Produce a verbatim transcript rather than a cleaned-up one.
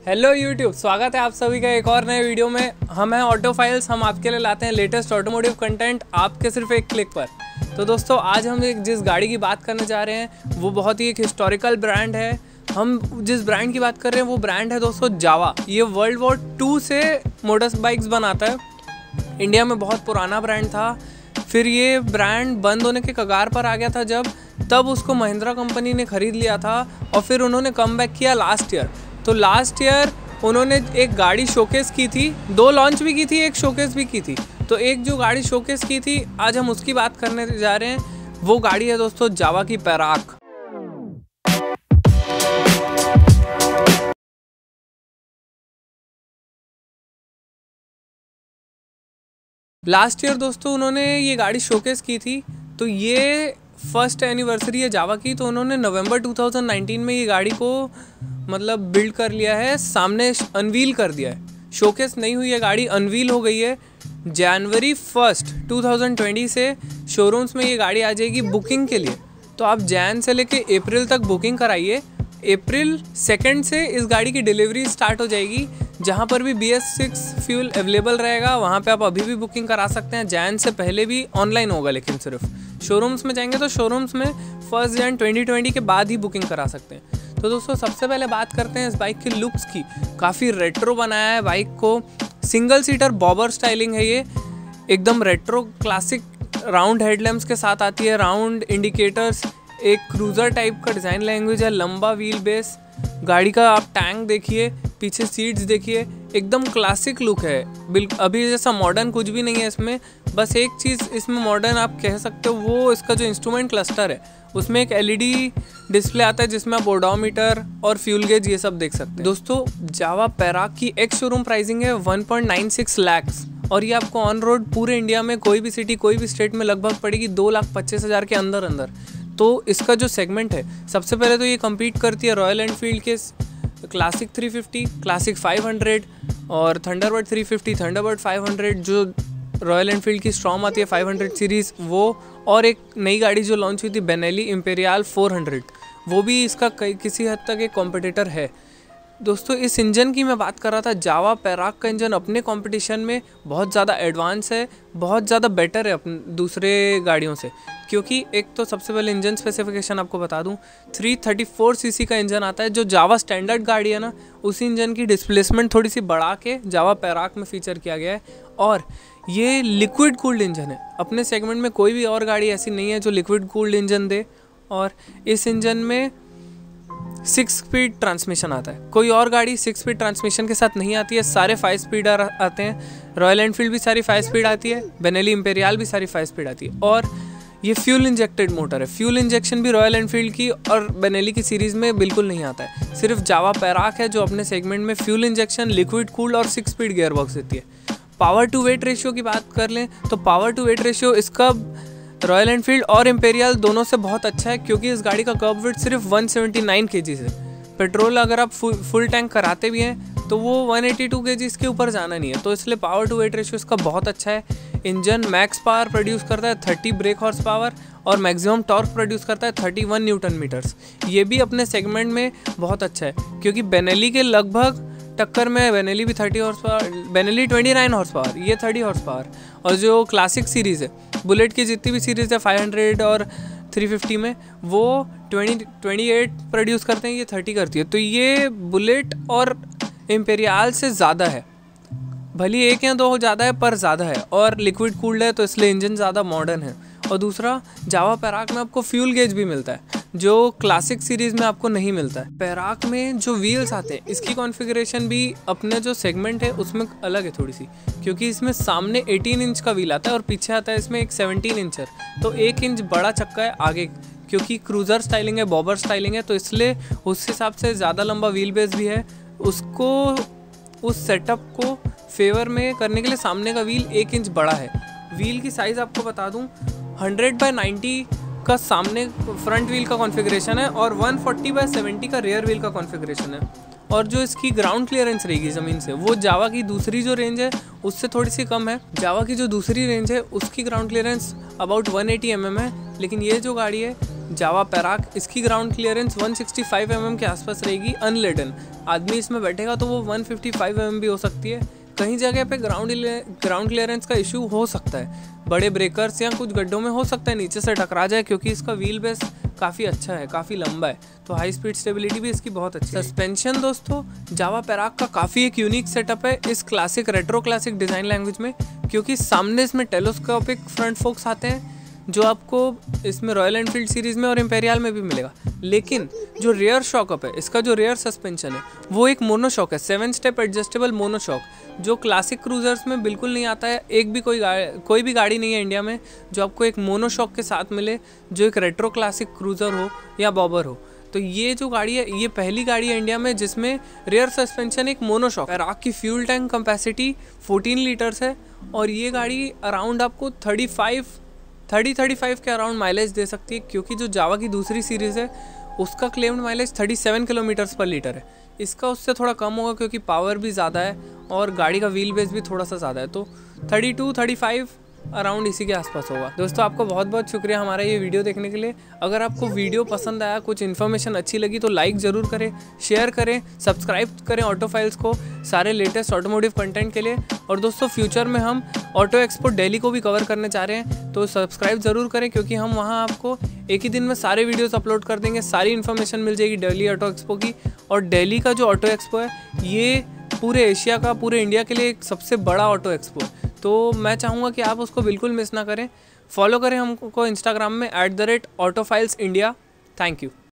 Hello YouTube, स्वागत है आप सभी का एक और नए वीडियो में। हम हैं ऑटोफाइल्स। हम आपके लिए लाते हैं लेटेस्ट ऑटोमोटिव कंटेंट आपके सिर्फ एक क्लिक पर। तो दोस्तों, आज हम एक जिस गाड़ी की बात करने जा रहे हैं वो बहुत ही एक हिस्टोरिकल ब्रांड है। हम जिस ब्रांड की बात कर रहे हैं वो ब्रांड है दोस्तों जावा। ये वर्ल्ड वॉर टू से मोटर बाइक्स बनाता है। इंडिया में बहुत पुराना ब्रांड था, फिर ये ब्रांड बंद होने के कगार पर आ गया था जब तब उसको महिंद्रा कंपनी ने ख़रीद लिया था और फिर उन्होंने कम बैक किया लास्ट ईयर। तो लास्ट ईयर उन्होंने एक गाड़ी शोकेस की थी, दो लॉन्च भी की थी, एक शोकेस भी की थी। तो एक जो गाड़ी शोकेस की थी आज हम उसकी बात करने जा रहे हैं। वो गाड़ी है दोस्तों जावा की पेराक। लास्ट ईयर दोस्तों उन्होंने ये गाड़ी शोकेस की थी। तो ये फर्स्ट एनिवर्सरी है जावा की। तो उन्होंने नवंबर टू थाउजेंड नाइनटीन में ये गाड़ी को मतलब बिल्ड कर लिया है, सामने अनवील कर दिया है। शोकेस नहीं हुई है गाड़ी, अनवील हो गई है। January first two thousand twenty से शोरूम्स में ये गाड़ी आ जाएगी बुकिंग के लिए। तो आप जैन से लेके अप्रैल तक बुकिंग कराइए। अप्रैल सेकेंड से इस गाड़ी की डिलीवरी स्टार्ट हो जाएगी। जहाँ पर भी B S six fuel available रहेगा वहाँ पे आप अभी भी बुकिंग करा सकते हैं। जैन से पहले भी ऑनलाइन होगा, लेकिन सिर्फ शोरूम्स में जाएंगे तो शोरूम्स में फर्स्ट जैन ट्वेंटी ट्वेंटी के बाद ही बुकिंग करा सकते हैं। तो दोस्तों सबसे पहले बात करते हैं इस बाइक की लुक्स की। काफ़ी रेट्रो बनाया है बाइक को। सिंगल सीटर बॉबर स्टाइलिंग है ये, एकदम रेट्रो क्लासिक। राउंड हेडलैम्प्स के साथ आती है, राउंड इंडिकेटर्स, एक क्रूज़र टाइप का डिज़ाइन लैंग्वेज है, लंबा व्हील बेस। गाड़ी का आप टैंक देखिए, पीछे सीट्स देखिए, एकदम क्लासिक लुक है। बिल्कुल अभी जैसा मॉडर्न कुछ भी नहीं है इसमें। बस एक चीज़ इसमें मॉडर्न आप कह सकते हो वो इसका जो इंस्ट्रूमेंट क्लस्टर है उसमें एक एल ई डी डिस्प्ले आता है जिसमें आप ओडोमीटर और फ्यूल गेज ये सब देख सकते हैं। दोस्तों जावा पेराक की एक्स शोरूम प्राइसिंग है one point nine six lakhs और ये आपको ऑन रोड पूरे इंडिया में कोई भी सिटी कोई भी स्टेट में लगभग पड़ेगी दो लाख पच्चीस हज़ार के अंदर अंदर। तो इसका जो सेगमेंट है, सबसे पहले तो ये कम्पीट करती है रॉयल एनफील्ड के classic three fifty, classic five hundred और Thunderbird three fifty, Thunderbird five hundred, जो रॉयल एनफील्ड की स्ट्रॉम आती है फाइव हंड्रेड सीरीज़ वो, और एक नई गाड़ी जो लॉन्च हुई थी बेनेली इंपेरियल फोर हंड्रेड, वो भी इसका कई किसी हद तक एक कॉम्पिटिटर है। दोस्तों इस इंजन की मैं बात कर रहा था। जावा पेराक का इंजन अपने कंपटीशन में बहुत ज़्यादा एडवांस है, बहुत ज़्यादा बेटर है अपने दूसरे गाड़ियों से। क्योंकि एक तो सबसे पहले इंजन स्पेसिफिकेशन आपको बता दूं, थ्री थर्टी फोर सीसी का इंजन आता है। जो जावा स्टैंडर्ड गाड़ी है ना, उसी इंजन की डिस्प्लेसमेंट थोड़ी सी बढ़ा के जावा पेराक में फीचर किया गया है। और ये लिक्विड कूल्ड इंजन है। अपने सेगमेंट में कोई भी और गाड़ी ऐसी नहीं है जो लिक्विड कूल्ड इंजन दे। और इस इंजन में सिक्स स्पीड ट्रांसमिशन आता है। कोई और गाड़ी सिक्स स्पीड ट्रांसमिशन के साथ नहीं आती है, सारे फाइव स्पीड आते हैं। रॉयल एनफील्ड भी सारी फाइव स्पीड आती है, बेनेली इंपेरियल भी सारी फाइव स्पीड आती है। और ये फ्यूल इंजेक्टेड मोटर है। फ्यूल इंजेक्शन भी रॉयल एनफील्ड की और बेनेली की सीरीज़ में बिल्कुल नहीं आता है। सिर्फ जावा पेराक है जो अपने सेगमेंट में फ्यूल इंजेक्शन, लिक्विड कूल्ड और सिक्स स्पीड गियर बॉक्स देती है। पावर टू वेट रेशियो की बात कर लें तो पावर टू वेट रेशियो इसका रॉयल एनफील्ड और इंपेरियल दोनों से बहुत अच्छा है, क्योंकि इस गाड़ी का कर्ब वेट सिर्फ वन सेवेंटी नाइन केजीज़ है। पेट्रोल अगर आप फुल फुल टैंक कराते भी हैं तो वो वन एटी टू केजीज़ के ऊपर जाना नहीं है। तो इसलिए पावर टू वेट रेशियो इसका बहुत अच्छा है। इंजन मैक्स पावर प्रोड्यूस करता है थर्टी ब्रेक हॉर्स पावर और मैक्सिमम टॉर्क प्रोड्यूस करता है थर्टी वन न्यूटन मीटर्स। ये भी अपने सेगमेंट में बहुत अच्छा है, क्योंकि बेनेली के लगभग टक्कर में बेनेली भी thirty horse power, Benelli twenty nine horse power, ये थर्टी हॉर्स पावर। और जो क्लासिक सीरीज़ है, बुलेट की जितनी भी सीरीज़ है फाइव हंड्रेड और थ्री फिफ्टी में, वो ट्वेंटी ट्वेंटी एट प्रोड्यूस करते हैं, ये थर्टी करती है। तो ये बुलेट और इंपेरियल से ज़्यादा है। भली एक या दो ज़्यादा है पर ज़्यादा है, और लिक्विड कूल्ड है तो इसलिए इंजन ज़्यादा मॉडर्न है। और दूसरा, जावा पेराक में आपको फ्यूल गेज भी मिलता है जो क्लासिक सीरीज़ में आपको नहीं मिलता है। पेराक में जो व्हील्स आते हैं इसकी कॉन्फ़िगरेशन भी अपने जो सेगमेंट है उसमें अलग है थोड़ी सी, क्योंकि इसमें सामने एटीन इंच का व्हील आता है और पीछे आता है इसमें एक सेवनटीन इंचर। तो एक इंच बड़ा चक्का है आगे, क्योंकि क्रूज़र स्टाइलिंग है, बॉबर स्टाइलिंग है, तो इसलिए उस हिसाब से ज़्यादा लंबा व्हील बेस भी है। उसको उस सेटअप को फेवर में करने के लिए सामने का व्हील एक इंच बड़ा है। व्हील की साइज़ आपको बता दूँ, हंड्रेड बाई नाइन्टी का सामने फ्रंट व्हील का कॉन्फ़िगरेशन है और वन फोर्टी बाई सेवेंटी का रियर व्हील का कॉन्फ़िगरेशन है। और जो इसकी ग्राउंड क्लियरेंस रहेगी ज़मीन से, वो जावा की दूसरी जो रेंज है उससे थोड़ी सी कम है। जावा की जो दूसरी रेंज है उसकी ground clearance about one eighty M M है, लेकिन ये जो गाड़ी है जावा पेराक। इसकी ground clearance one sixty five M M के आसपास रहेगी अनलेडन। आदमी इसमें बैठेगा तो वो one fifty five M M भी हो सकती है। कहीं जगह पे ग्राउंड ग्राउंड क्लियरेंस का इशू हो सकता है, बड़े ब्रेकर्स या कुछ गड्ढों में हो सकता है नीचे से टकरा जाए, क्योंकि इसका व्हील बेस काफ़ी अच्छा है, काफ़ी लंबा है, तो हाई स्पीड स्टेबिलिटी भी इसकी बहुत अच्छी है। सस्पेंशन दोस्तों जावा पेराक का काफ़ी एक यूनिक सेटअप है इस classic retro classic design language में, क्योंकि सामने इसमें टेलीस्कोपिक फ्रंट फोक्स आते हैं जो आपको इसमें रॉयल एनफील्ड सीरीज़ में और इम्पेरियल में भी मिलेगा। लेकिन जो रेयर शॉकअप है, इसका जो रेयर सस्पेंशन है वो एक मोनोशॉक है, सेवन स्टेप एडजस्टेबल मोनोशॉक, जो क्लासिक क्रूजर्स में बिल्कुल नहीं आता है। एक भी कोई गाड़ी कोई भी गाड़ी नहीं है इंडिया में जो आपको एक मोनोशॉक के साथ मिले, जो एक रेट्रो क्लासिक क्रूज़र हो या बॉबर हो। तो ये जो गाड़ी है ये पहली गाड़ी है इंडिया में जिसमें रेयर सस्पेंशन एक मोनोशॉक। पेराक की fuel tank capacity fourteen litres है और ये गाड़ी अराउंड आपको thirty five thirty thirty five के अराउंड माइलेज दे सकती है, क्योंकि जो जावा की दूसरी सीरीज़ है उसका claimed mileage thirty seven kilometres per litre है। इसका उससे थोड़ा कम होगा क्योंकि पावर भी ज़्यादा है और गाड़ी का व्हील बेस भी थोड़ा सा ज़्यादा है, तो thirty two thirty five around इसी के आसपास होगा। दोस्तों आपको बहुत बहुत शुक्रिया हमारा ये वीडियो देखने के लिए। अगर आपको वीडियो पसंद आया, कुछ इन्फॉर्मेशन अच्छी लगी तो लाइक ज़रूर करें, शेयर करें, सब्सक्राइब करें ऑटोफाइल्स को सारे लेटेस्ट ऑटोमोटिव कंटेंट के लिए। और दोस्तों फ्यूचर में हम ऑटो एक्सपो दिल्ली को भी कवर करने चाह रहे हैं, तो सब्सक्राइब ज़रूर करें, क्योंकि हम वहाँ आपको एक ही दिन में सारे वीडियोस अपलोड कर देंगे, सारी इन्फॉर्मेशन मिल जाएगी दिल्ली ऑटो एक्सपो की। और दिल्ली का जो ऑटो एक्सपो है ये पूरे एशिया का, पूरे इंडिया के लिए एक सबसे बड़ा ऑटो एक्सपो है, तो मैं चाहूँगा कि आप उसको बिल्कुल मिस ना करें। फॉलो करें हमको इंस्टाग्राम में at the rate autofiles India. Thank you.